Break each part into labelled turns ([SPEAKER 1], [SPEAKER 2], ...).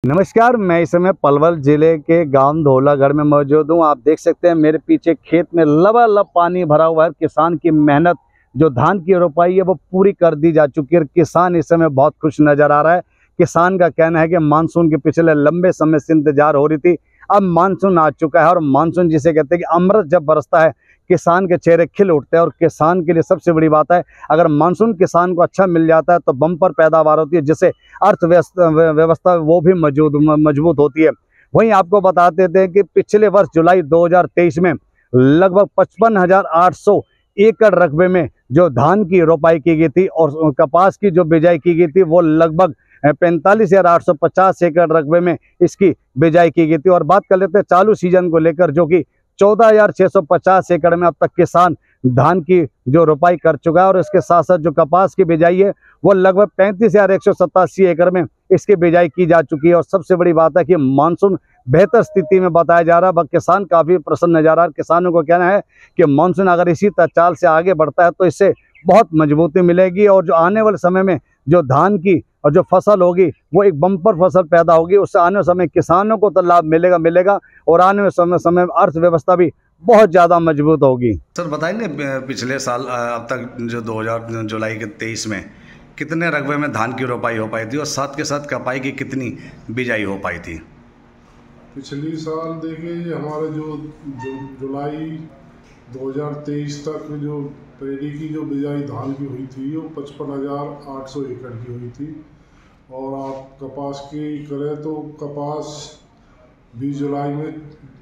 [SPEAKER 1] नमस्कार, मैं इस समय पलवल जिले के गांव धौलागढ़ में मौजूद हूं। आप देख सकते हैं मेरे पीछे खेत में लबालब पानी भरा हुआ है। किसान की मेहनत जो धान की रोपाई है वो पूरी कर दी जा चुकी है। किसान इस समय बहुत खुश नज़र आ रहा है। किसान का कहना है कि मानसून के पिछले लंबे समय से इंतजार हो रही थी, अब मानसून आ चुका है। और मानसून जिसे कहते हैं कि अमृत जब बरसता है किसान के चेहरे खिल उठते हैं। और किसान के लिए सबसे बड़ी बात है, अगर मानसून किसान को अच्छा मिल जाता है तो बम्पर पैदावार होती है, जिससे अर्थव्यवस्था वो भी मजबूत होती है। वहीं आपको बताते थे कि पिछले वर्ष जुलाई 2023 में लगभग 55,800 एकड़ रकबे में जो धान की रोपाई की गई थी और कपास की जो बिजाई की गई थी वो लगभग 45,850 एकड़ रकबे में इसकी बिजाई की गई थी। और बात कर लेते हैं चालू सीजन को लेकर, जो कि 14,650 एकड़ में अब तक किसान धान की जो रोपाई कर चुका है। और इसके साथ साथ जो कपास की बिजाई है वो लगभग 35,187 एकड़ में इसकी बिजाई की जा चुकी है। और सबसे बड़ी बात है कि मानसून बेहतर स्थिति में बताया जा रहा है। किसान काफ़ी प्रसन्न नजर आ रहा है। किसानों को कहना है कि मानसून अगर इसी चाल से आगे बढ़ता है तो इससे बहुत मजबूती मिलेगी और जो आने वाले समय में जो धान की और जो फसल होगी वो एक बम्पर फसल पैदा होगी। उससे आने वाले समय किसानों को तो लाभ मिलेगा और आने वाले समय में अर्थव्यवस्था भी बहुत ज़्यादा मजबूत होगी।
[SPEAKER 2] सर बताइए पिछले साल अब तक जो 2000 जुलाई के 23 में कितने रकबे में धान की रोपाई हो पाई थी और साथ के साथ कपाई की कितनी बिजाई हो पाई थी?
[SPEAKER 3] पिछली साल देखिए हमारे जो जुलाई 2023 तक जो पैडी की जो बिजाई धान की हुई थी वो 55,800 एकड़ की हुई थी। और आप कपास की करें तो कपास 20 जुलाई में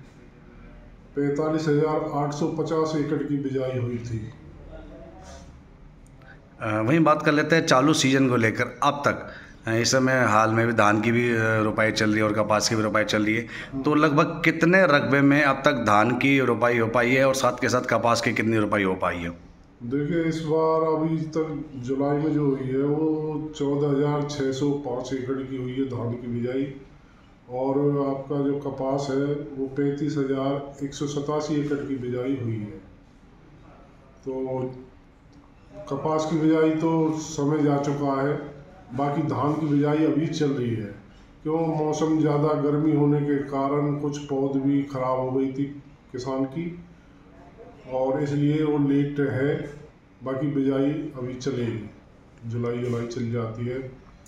[SPEAKER 3] 45,850 एकड़ की बिजाई हुई थी।
[SPEAKER 2] वहीं बात कर लेते हैं चालू सीजन को लेकर। अब तक इस समय हाल में भी धान की भी रोपाई चल रही है और कपास की भी रोपाई चल रही है, तो लगभग कितने रकबे में अब तक धान की रोपाई हो पाई है और साथ के साथ कपास की कितनी रोपाई हो पाई है?
[SPEAKER 3] देखिए इस बार अभी तक जुलाई में जो हुई है वो 14,605 एकड़ की हुई है धान की बिजाई। और आपका जो कपास है वो 35,187 एकड़ की बिजाई हुई है। तो कपास की बिजाई तो समय जा चुका है, बाकी धान की बिजाई अभी चल रही है। क्यों, मौसम ज़्यादा गर्मी होने के कारण कुछ पौध भी खराब हो गई थी किसान की और इसलिए वो लेट है। बाकी बिजाई अभी चलेगी, जुलाई चल जाती है।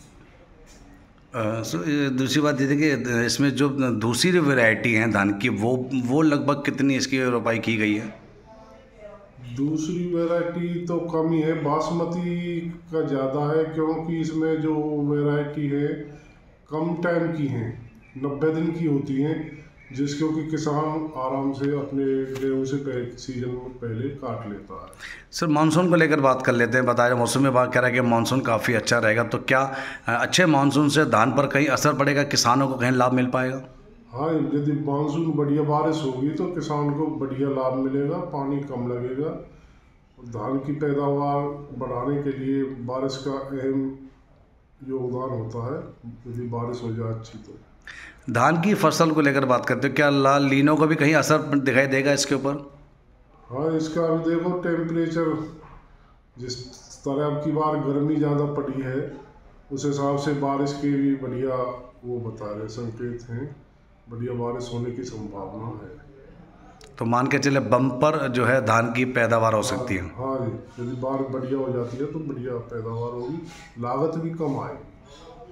[SPEAKER 2] दूसरी बात ये थी कि इसमें जो दूसरी वैरायटी हैं धान की वो लगभग कितनी इसकी रोपाई की गई है?
[SPEAKER 3] दूसरी वैरायटी तो कम ही है, बासमती का ज़्यादा है क्योंकि इसमें जो वैरायटी है कम टाइम की हैं, 90 दिन की होती हैं, जिसको कि किसान आराम से अपने गेहूँ से सीजन में पहले काट लेता है।
[SPEAKER 2] सर मानसून को लेकर बात कर लेते हैं। बताया मौसम विभाग कह रहा है कि मानसून काफ़ी अच्छा रहेगा, तो क्या अच्छे मानसून से धान पर कहीं असर पड़ेगा, किसानों को कहीं लाभ मिल पाएगा?
[SPEAKER 3] हाँ, यदि मानसून बढ़िया बारिश होगी तो किसान को बढ़िया लाभ मिलेगा, पानी कम लगेगा। धान की पैदावार बढ़ाने के लिए बारिश का अहम योगदान होता है। यदि बारिश हो जाए अच्छी तो
[SPEAKER 2] धान की फसल को लेकर बात करते हो, क्या लाल लीनो का भी कहीं असर दिखाई देगा इसके ऊपर?
[SPEAKER 3] हाँ, इसका भी देखो टेम्परेचर जिस तरह अब की बार गर्मी ज़्यादा पड़ी है उस हिसाब से बारिश के भी बढ़िया वो बता रहे संकेत हैं, बढ़िया बारिश होने की संभावना है।
[SPEAKER 2] तो मान के चले बम्पर जो है धान की पैदावार हो सकती है।
[SPEAKER 3] हाँ जी, यदि बारिश बढ़िया हो जाती है तो बढ़िया पैदावार होगी, लागत भी कम आएगी।